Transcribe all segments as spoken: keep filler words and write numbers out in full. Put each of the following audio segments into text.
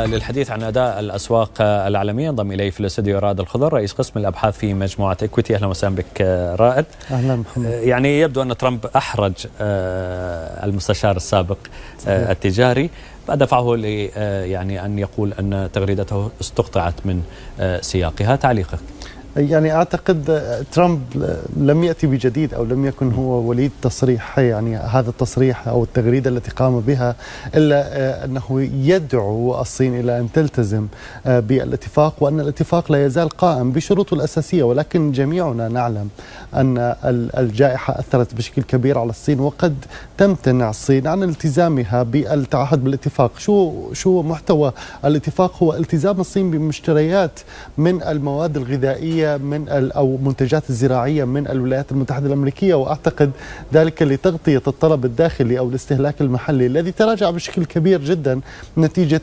وللحديث عن أداء الأسواق العالمية ينضم إلي في الاستوديو رائد الخضر رئيس قسم الأبحاث في مجموعة إكويتي. أهلا وسهلا بك رائد. أهلا محمد. يعني يبدو أن ترامب أحرج المستشار السابق التجاري بعد دفعه ل يعني أن يقول أن تغريدته استقطعت من سياقها. تعليقك؟ يعني أعتقد ترامب لم يأتي بجديد أو لم يكن هو وليد تصريح، يعني هذا التصريح أو التغريدة التي قام بها، إلا أنه يدعو الصين إلى أن تلتزم بالاتفاق، وأن الاتفاق لا يزال قائم بشروطه الأساسية. ولكن جميعنا نعلم أن الجائحة أثرت بشكل كبير على الصين، وقد تمتنع الصين عن التزامها بالتعهد بالاتفاق. شو شو محتوى الاتفاق؟ هو التزام الصين بمشتريات من المواد الغذائية من أو منتجات الزراعية من الولايات المتحدة الأمريكية، وأعتقد ذلك لتغطية الطلب الداخلي أو الاستهلاك المحلي الذي تراجع بشكل كبير جدا نتيجة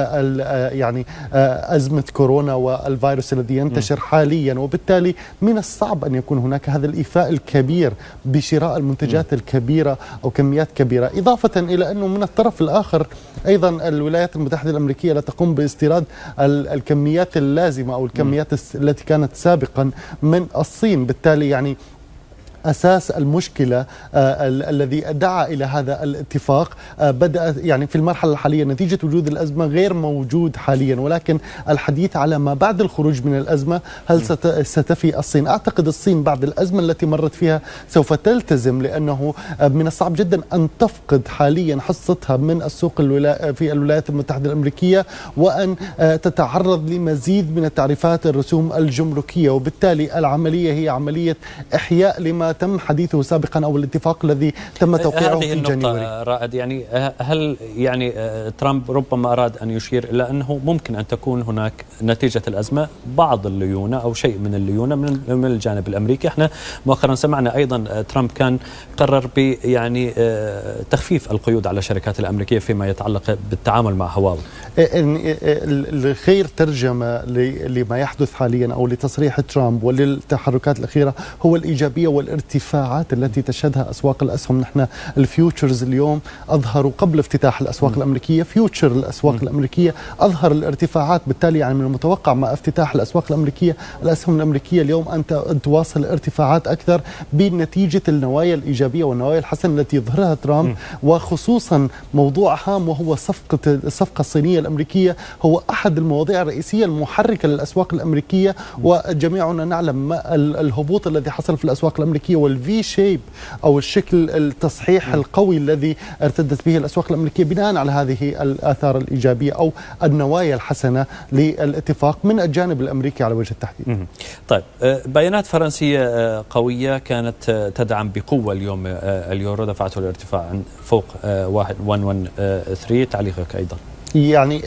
يعني أزمة كورونا والفيروس الذي ينتشر حاليا. وبالتالي من الصعب أن يكون هناك هذا الإيفاء الكبير بشراء المنتجات الكبيرة أو كميات كبيرة، إضافة إلى أنه من الطرف الآخر أيضا الولايات المتحدة الأمريكية لا تقوم باستيراد الكميات اللازمة أو الكميات التي كانت سابقا من الصين. بالتالي يعني أساس المشكلة آه الذي دعا إلى هذا الاتفاق آه بدأ يعني في المرحلة الحالية نتيجة وجود الأزمة غير موجود حاليا، ولكن الحديث على ما بعد الخروج من الأزمة. هل ستفي الصين؟ أعتقد الصين بعد الأزمة التي مرت فيها سوف تلتزم، لأنه آه من الصعب جدا أن تفقد حاليا حصتها من السوق الولا في الولايات المتحدة الأمريكية، وأن آه تتعرض لمزيد من التعريفات الرسوم الجمركية. وبالتالي العملية هي عملية إحياء لما تم حديثه سابقا او الاتفاق الذي تم توقيعه في جانيوري. رائد، يعني هل يعني ترامب ربما اراد ان يشير الى انه ممكن ان تكون هناك نتيجه الازمه بعض الليونه او شيء من الليونه من من الجانب الامريكي؟ احنا مؤخرا سمعنا ايضا ترامب كان قرر ب يعني تخفيف القيود على الشركات الامريكيه فيما يتعلق بالتعامل مع هواوي. الخير ترجمه لما يحدث حاليا او لتصريح ترامب وللتحركات الاخيره هو الايجابيه والارتفاعات التي تشهدها أسواق الأسهم. نحن الفيوتشرز اليوم أظهروا قبل افتتاح الأسواق م. الأمريكية، فيوتشر الأسواق م. الأمريكية أظهر الارتفاعات. بالتالي يعني من المتوقع مع افتتاح الأسواق الأمريكية الأسهم الأمريكية اليوم أن تواصل ارتفاعات أكثر بنتيجة النوايا الإيجابية والنوايا الحسنة التي يظهرها ترامب م. وخصوصا موضوع هام وهو صفقة الصفقة الصينية الأمريكية هو أحد المواضيع الرئيسية المحركة للأسواق الأمريكية. م. وجميعنا نعلم الهبوط الذي حصل في الأسواق الأمريكية والفي شيب أو الشكل التصحيح القوي الذي ارتدت به الأسواق الأمريكية بناء على هذه الآثار الإيجابية أو النوايا الحسنة للاتفاق من الجانب الأمريكي على وجه التحديد. طيب، بيانات فرنسية قوية كانت تدعم بقوة اليوم اليورو، دفعته الارتفاع فوق واحد واحد ثلاثة. تعليقك أيضا؟ يعني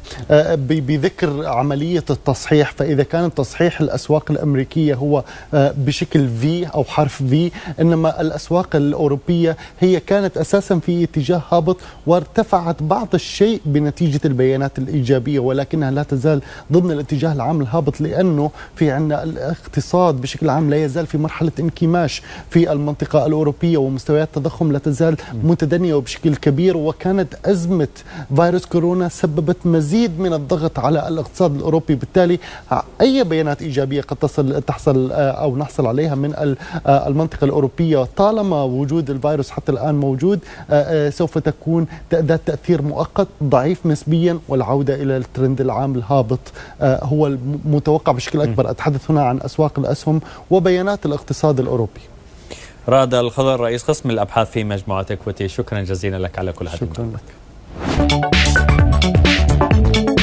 بذكر عملية التصحيح، فإذا كان تصحيح الأسواق الأمريكية هو بشكل في أو حرف في، إنما الأسواق الأوروبية هي كانت أساسا في اتجاه هابط وارتفعت بعض الشيء بنتيجة البيانات الإيجابية، ولكنها لا تزال ضمن الاتجاه العام الهابط، لأنه في عندنا الاقتصاد بشكل عام لا يزال في مرحلة انكماش في المنطقة الأوروبية، ومستويات التضخم لا تزال متدنية وبشكل كبير. وكانت أزمة فيروس كورونا سببت مزيد من الضغط على الاقتصاد الأوروبي. بالتالي أي بيانات إيجابية قد تصل تحصل أو نحصل عليها من المنطقة الأوروبية طالما وجود الفيروس حتى الآن موجود سوف تكون ذات تأثير مؤقت ضعيف نسبيا، والعودة إلى الترند العام الهابط هو المتوقع بشكل أكبر. أتحدث هنا عن أسواق الأسهم وبيانات الاقتصاد الأوروبي. رائد الخضر رئيس قسم الأبحاث في مجموعة إكويتي، شكرا جزيلا لك على كل هذه. شكرا لك.